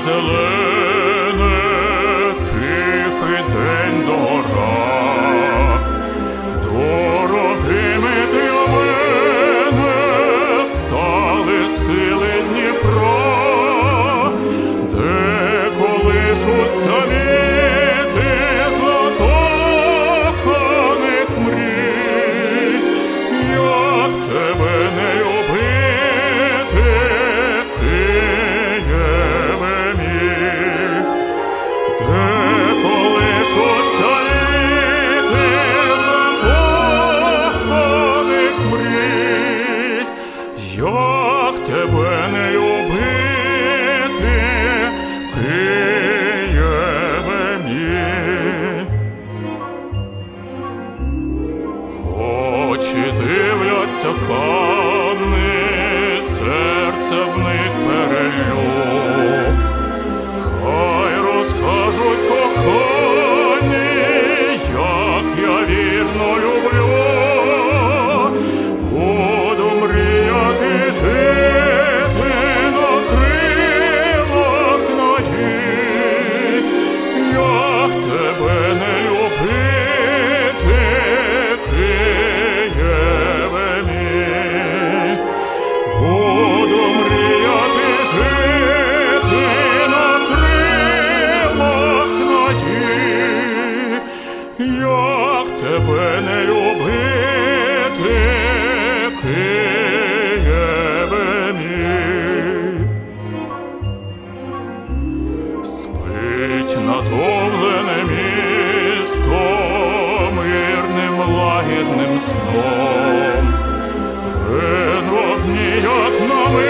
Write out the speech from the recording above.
зелене, тихий день дора. Дорогими для мене стали схили Дніпра, де колишуться віти закоханих мрій. Як тебе не любити, Києве мій, де колишуться віти закоханих мрій. Як тебе не любити, Києве мій. В очі дивляться кани, серце в них перелюб. Хай розкажуть кохані, як я вірно люблю. Буду мріяти жити на крилах надій. Як тебе не любити, Києве мій. Буду мріяти жити на крилах надій. Як тебе не любити, Києве мій. Спить натомлене місто мирним лагідним сном. Ген вогні, як на